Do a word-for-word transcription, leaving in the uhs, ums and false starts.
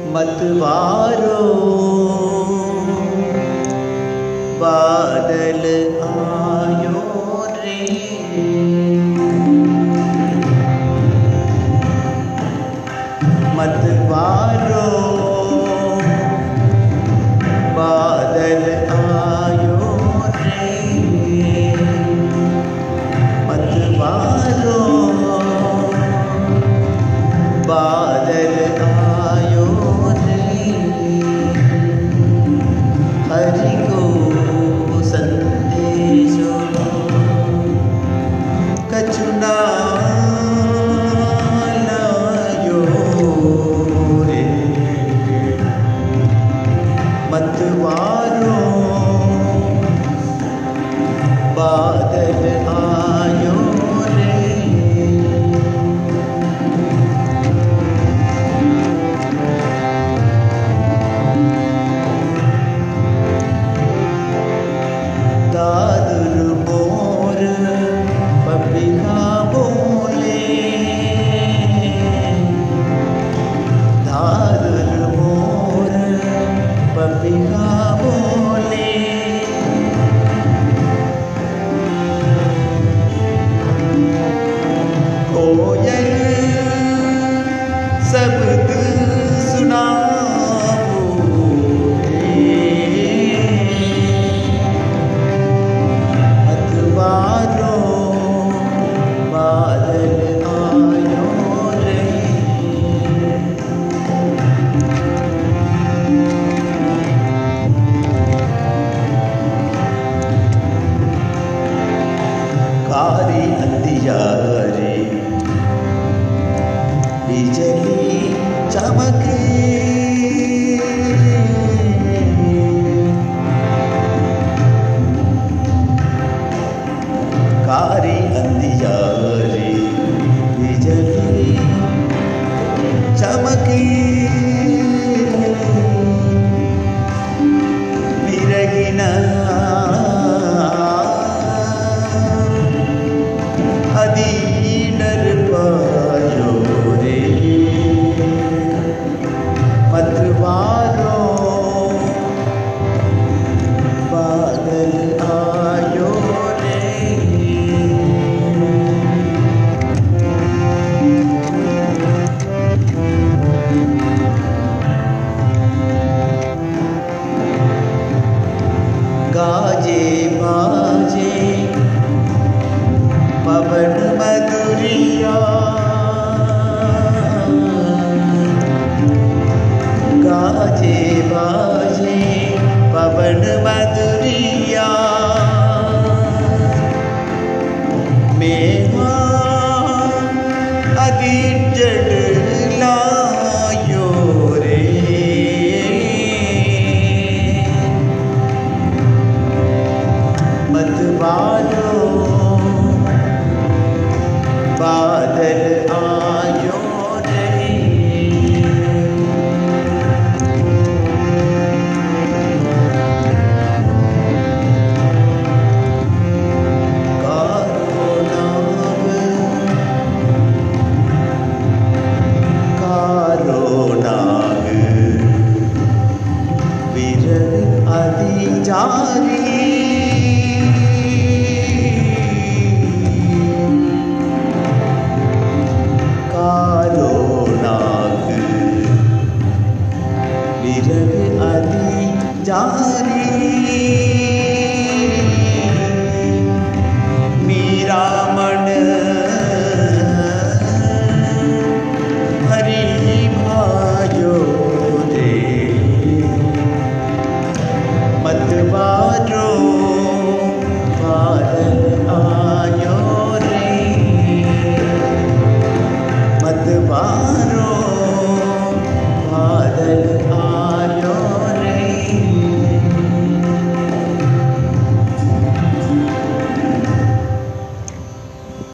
मतवारो बादल आयो रे, मतवारो बादल आयो रे, मतवारो बादल आयो रे, हरि को संदेशो कछुना लायो रे, मतवारो बादल आयो रे। दादुर मोर पपिहा बोले, दादुर मोर पपिहा बोले, कोयल शब्द सुनाओ रे, मतवारो बादल आयो रे, कारी अंधियारे बिजली चमके, कारी अंधियारे बिजली चमके, विरगिना अदी डर पायो रे, मतवारो बादल आयो रे, गाजे बाजे पवन मधुरिया, गाजे बाजे पवन मधुरिया, मेवा अदी जड़